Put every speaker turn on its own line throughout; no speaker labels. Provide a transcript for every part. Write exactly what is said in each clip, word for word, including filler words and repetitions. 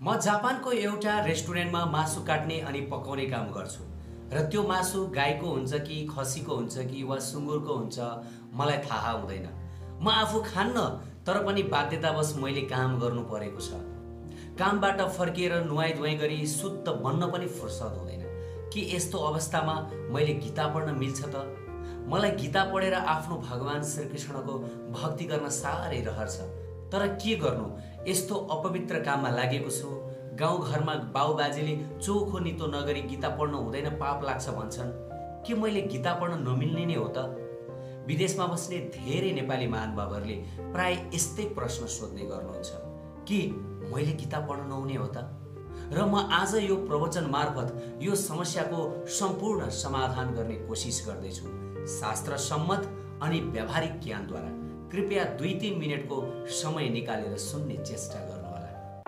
म जापानको एउटा रेस्टुरेन्टमा मासु काट्ने अनि पकाउने काम गर्छु र त्यो मासु गाईको हुन्छ कि खसीको हुन्छ कि वा सुँगुरको हुन्छ मलाई थाहा हुँदैन। म आफू खान्न, तर पनि बाध्यतावश मैले काम गर्नु परेको छ। कामबाट फर्किएर नुहाई धुवाई गरी शुद्ध बन्न पनि फुर्सद हुँदैन। के यस्तो अवस्थामा मैले गीता पढ्न मिल्छ त? मलाई गीता पढेर आफ्नो भगवान श्रीकृष्णको भक्ति गर्न साह्रै रहर छ, तर के गर्नु, यस्तो अपवित्र काममा लागेको छु। गाउँघरमा बाउबाजेले चोखो नितो नगरी गीता पढ्नु हुँदैन, पाप लाग्छ भन्छन्। के मैले गीता पढ्न नमिल्ने नै हो त? विदेशमा बस्ने धेरै नेपाली महानुभावहरूले प्राय यस्तै प्रश्न सोध्ने गर्नुहुन्छ कि मैले गीता पढ्न नहुने हो त? र म आज यो प्रवचन मार्फत यो समस्याको सम्पूर्ण समाधान गर्ने कोसिस गर्दैछु, शास्त्र सम्मत अनि व्यावहारिक ज्ञानद्वारा। कृपया दुई तीन मिनटको समय निकालेर सुन्ने चेष्टा गर्नुहोला।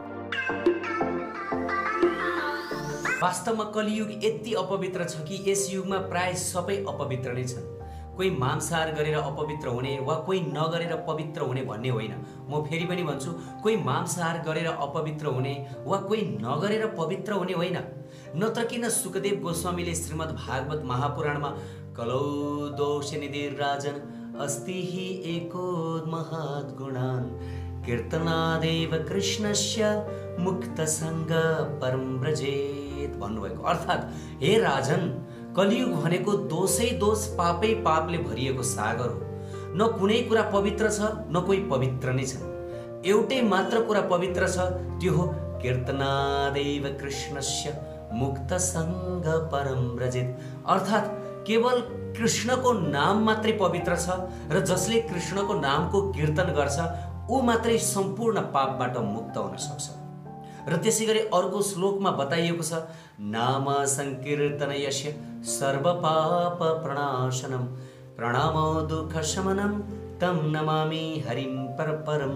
वास्तवमा कलियुग यति अपवित्र छ कि यस युगमा प्राय सबै अपवित्र नै छन्। कोही मांसाहार गरेर अपवित्र हुने वा कोही नगरेर पवित्र हुने भन्ने होइन। म फेरि पनि भन्छु, कोही मांसाहार गरेर अपवित्र हुने वा कोही नगरेर पवित्र हुने होइन। नत्र किन सुखदेव गोस्वामीले श्रीमद् भागवत महापुराणमा कलौ दोष निधिर राजन अस्ति हि एको महत् गुणान् कीर्तनादेव कृष्णस्य मुक्त संग परम व्रजेत भन्नुभएको। अर्थात् हे राजन, कलियुग भनेको दोषै दोष पापै पापले भरिएको सागर हो। न कुनै कुरा पवित्र छ, न कोही पवित्र नै छ। एउटै मात्र कुरा पवित्र छ, त्यो हो कीर्तनादेव कृष्णस्य मुक्त संग परम व्रजेत। अर्थात् केवल कृष्णको नाम मात्रै पवित्र छ र जसले कृष्णको नामको कीर्तन गर्छ ऊ मात्रै सम्पूर्ण पापबाट मुक्त हुन सक्छ। र त्यसै गरी अर्को श्लोकमा बताइएको छ, नाम संकीर्तन यस्य सर्व पाप प्रणाशनम प्रणामो दुःख शमनम तम नमामि हरिम पर परम।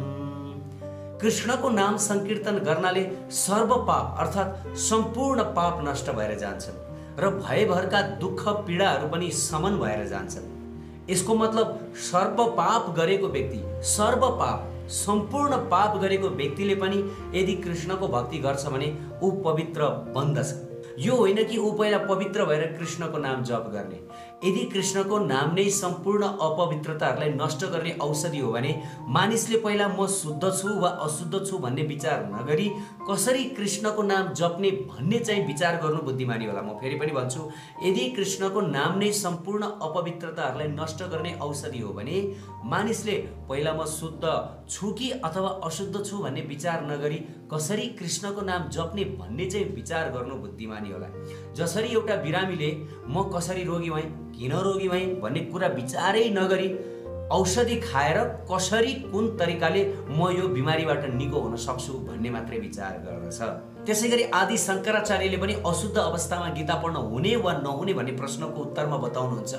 कृष्णको नाम संकीर्तन गर्नाले सर्व पाप अर्थात् सम्पूर्ण पाप नष्ट भएर जान्छन् र भयभरका दुःख पीडाहरू पनि समन भएर जान्छन्। यसको मतलब सर्व पाप गरेको व्यक्ति, सर्व पाप सम्पूर्ण पाप गरेको व्यक्तिले पनि यदि कृष्णको भक्ति गर्छ भने ऊ पवित्र बन्दछ। यो होइन कि ऊ पहिला पवित्र भएर कृष्णको नाम जप गर्ने। यदि कृष्णको नाम नै सम्पूर्ण अपवित्रताहरूलाई नष्ट गर्ने औषधि हो भने मानिसले पहिला म शुद्ध छु वा अशुद्ध छु भन्ने विचार नगरी कसरी कृष्णको नाम जप्ने भन्ने चाहिँ विचार गर्नु बुद्धिमानी होला। म फेरि पनि भन्छु, यदि कृष्णको नाम नै सम्पूर्ण अपवित्रताहरूलाई नष्ट गर्ने औषधि हो भने मानिसले पहिला म शुद्ध छु कि अथवा अशुद्ध छु भन्ने विचार नगरी कसरी कृष्णको नाम जप्ने भन्ने चाहिँ विचार गर्नु बुद्धिमानी होला। जसरी एउटा बिरामीले म कसरी रोगी भएँ, किन रोगी भएँ भन्ने कुरा विचारै नगरी औषधि खाएर कसरी कुन तरिकाले म यो बिमारीबाट निको हुन सक्छु भन्ने मात्रै विचार गर्दछ। त्यसै गरी आदि शङ्कराचार्यले पनि अशुद्ध अवस्थामा गीता पढ्न हुने वा नहुने भन्ने प्रश्नको उत्तरमा बताउनुहुन्छ,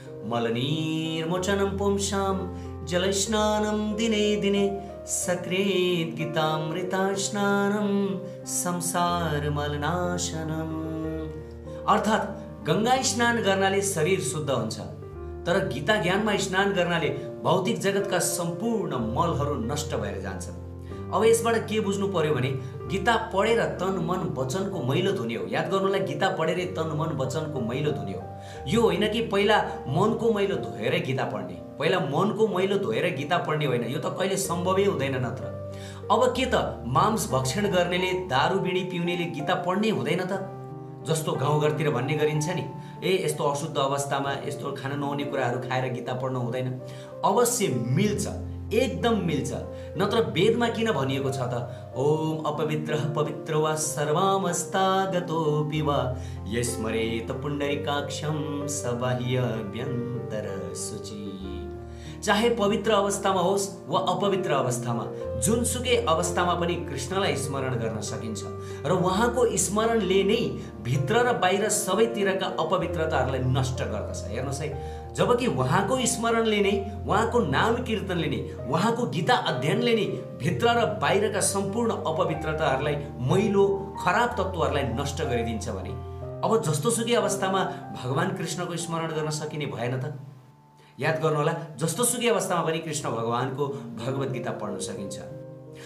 मलनिर्मोचनं पुंसां जलस्नानं दिने दिने सकृत् गीतामृता स्नानं संसार मलनाशनम्। अर्थात् गंगा स्नान गर्नाले शरीर शुद्ध हुन्छ, तर गीता ज्ञानमा स्नान गर्नाले भौतिक जगतका सम्पूर्ण मलहरू नष्ट भएर जान्छन्। अब यसबाट के बुझ्नु पर्यो भने गीता पढेर तन मन वचनको मैलो धुने हो। याद गर्नुलाई, गीता पढेर तन मन वचनको मैलो धुने हो। यो होइन कि पहिला मनको मैलो धोएर गीता पढ्ने, पहिला मनको मैलो धोएर गीता पढ्ने होइन। यो त कहिले सम्भवै हुँदैन। नत्र अब के त मांस भक्षण गर्नेले, दारू बिडी पिउनेले गीता पढ्ने हुँदैन त? जस्तो गाउँघरतिर भन्ने गरिन्छ नि, ए यस्तो अशुद्ध अवस्थामा यस्तो खान नहुने कुराहरू खाएर गीता पढ्न हुँदैन। अवश्य मिल्छ, एकदम मिल्छ। नत्र वेदमा किन भनिएको छ त, ओम अपवित्रः पवित्र वा सर्वावस्थागतोऽपि वा यस्मरेत पुण्डरीकाक्षं स बाह्याभ्यन्तर शुचि। चाहे पवित्र अवस्थामा होस् वा अपवित्र अवस्थामा, जुनसुकै अवस्थामा पनि कृष्णलाई स्मरण गर्न सकिन्छ र उहाँको स्मरणले नै भित्र र बाहिर सबैतिरका अपवित्रताहरूलाई नष्ट गर्दछ। हेर्नुहोस् है, जबकि उहाँको स्मरणले नै, उहाँको नाम कीर्तनले नै, उहाँको गीता अध्ययनले नै भित्र र बाहिरका सम्पूर्ण अपवित्रताहरूलाई, मैलो खराब तत्त्वहरूलाई नष्ट गरिदिन्छ भने अब जस्तोसुकै अवस्थामा भगवान कृष्णको स्मरण गर्न सकिने भएन त? याद गर्नुहोला, जस्तोसुकै अवस्थामा पनि कृष्ण भगवानको भगवत गीता पढ्न सकिन्छ।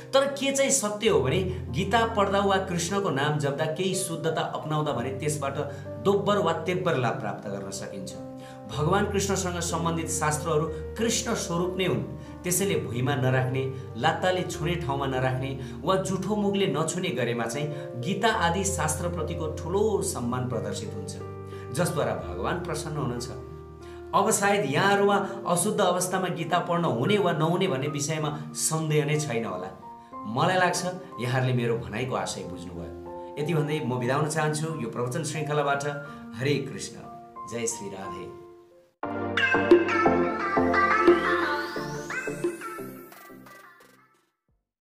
तर के चाहिँ सत्य हो भने गीता पढ्दा वा कृष्णको नाम जप्दा केही शुद्धता अपनाउँदा भने त्यसबाट दोब्बर वा तेब्बर लाभ प्राप्त गर्न सकिन्छ। भगवान कृष्णसँग सम्बन्धित शास्त्रहरू कृष्ण स्वरूप नै हुन्। त्यसैले भुइँमा नराख्ने, लात्ताले छुने ठाउँमा नराख्ने वा जुठो मुखले नछुने गरेमा चाहिँ गीता आदि शास्त्रप्रतिको ठुलो सम्मान प्रदर्शित हुन्छ, जसद्वारा भगवान प्रसन्न हुनुहुन्छ। अब सायद यहाँहरूमा अशुद्ध अवस्थामा गीता पढ्न हुने वा नहुने भन्ने विषयमा सन्देह नै छैन होला। मलाई लाग्छ यहाँहरूले मेरो भनाइको आशय बुझ्नुभयो। यति भन्दै म बिदा हुन चाहन्छु यो प्रवचन श्रृङ्खलाबाट। हरे कृष्ण, जय श्री राधे।